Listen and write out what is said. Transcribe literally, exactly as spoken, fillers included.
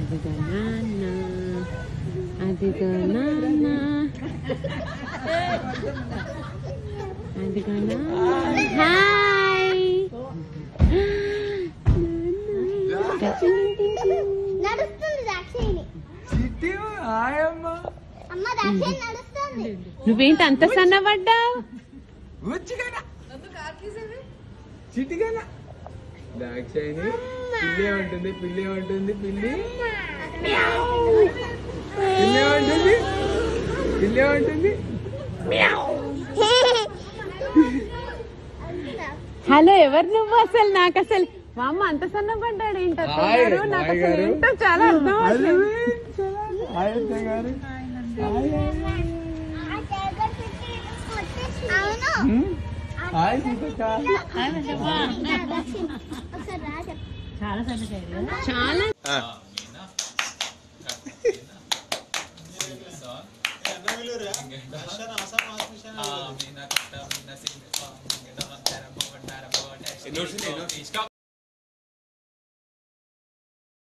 అదిగో నాన్న అదిగో నాన్న అదిగో నాన్న హాయ్ నువ్వేంటి అంత సన్నబడ్డావు చిటికనా దాక్షాయిని పిల్లే ఉంటుంది పిల్లే ఉంటుంది పిల్లి పిల్లే ఉంటుంది పిల్లే ఉంటుంది హలో ఎవరు నువ్వు అసలు నాకు అసలు మా అమ్మ అంత సన్నపడ్డాడు ఏంటో నాకు అసలు ఏంటో చాలా అర్థం చాలా No, no, no.